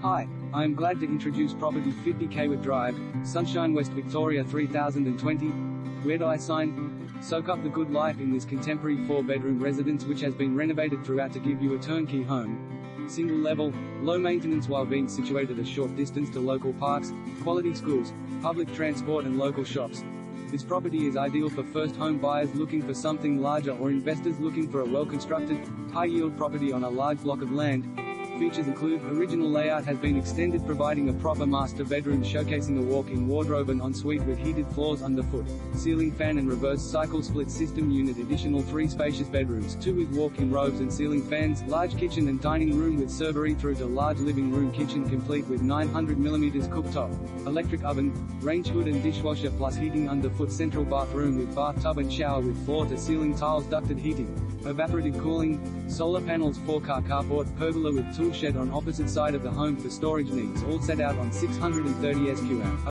Hi, I am glad to introduce property 50 Kaywood Drive, Sunshine, West Victoria 3020. Where do I sign? Soak up the good life in this contemporary 4-bedroom residence which has been renovated throughout to give you a turnkey home. Single level, low maintenance while being situated a short distance to local parks, quality schools, public transport and local shops. This property is ideal for first home buyers looking for something larger or investors looking for a well-constructed, high-yield property on a large block of land. Features include, original layout has been extended providing a proper master bedroom showcasing a walk-in wardrobe and ensuite with heated floors underfoot, ceiling fan and reverse cycle split system unit, additional 3 spacious bedrooms, 2 with walk-in robes and ceiling fans, large kitchen and dining room with servery through to large living room kitchen complete with 900mm cooktop, electric oven, range hood and dishwasher plus heating underfoot, central bathroom with bathtub and shower with floor-to-ceiling tiles, ducted heating, evaporative cooling, solar panels, 4-car carport, pergola with tool shed on opposite side of the home for storage needs, all set out on 630 SQM.